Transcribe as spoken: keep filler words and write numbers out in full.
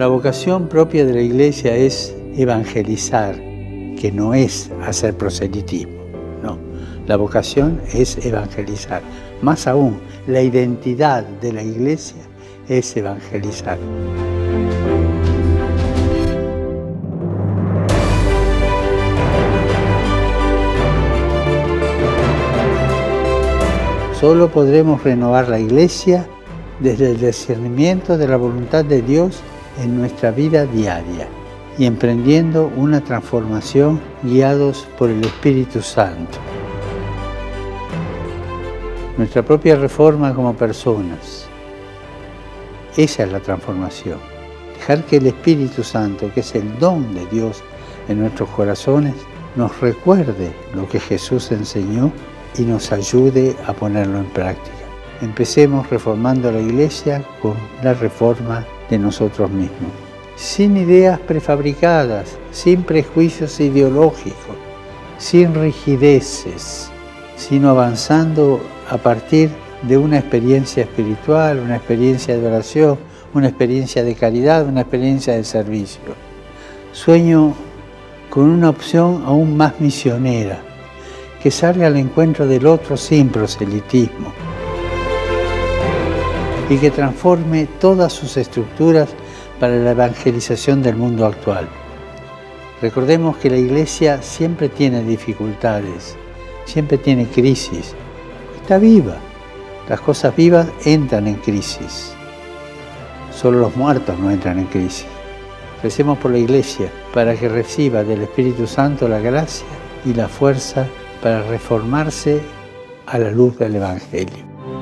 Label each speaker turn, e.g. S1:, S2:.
S1: La vocación propia de la Iglesia es evangelizar, que no es hacer proselitismo, no. La vocación es evangelizar. Más aún, la identidad de la Iglesia es evangelizar. Solo podremos renovar la Iglesia desde el discernimiento de la voluntad de Dios en nuestra vida diaria y emprendiendo una transformación guiados por el Espíritu Santo. Nuestra propia reforma como personas. Esa es la transformación. Dejar que el Espíritu Santo, que es el don de Dios en nuestros corazones, nos recuerde lo que Jesús enseñó y nos ayude a ponerlo en práctica. Empecemos reformando la Iglesia con la reforma de nosotros mismos. Sin ideas prefabricadas, sin prejuicios ideológicos, sin rigideces, sino avanzando a partir de una experiencia espiritual, una experiencia de oración, una experiencia de caridad, una experiencia de servicio. Sueño con una opción aún más misionera, que salga al encuentro del otro sin proselitismo y que transforme todas sus estructuras para la evangelización del mundo actual. Recordemos que la Iglesia siempre tiene dificultades, siempre tiene crisis. Está viva. Las cosas vivas entran en crisis. Solo los muertos no entran en crisis. Recemos por la Iglesia para que reciba del Espíritu Santo la gracia y la fuerza para reformarse a la luz del Evangelio.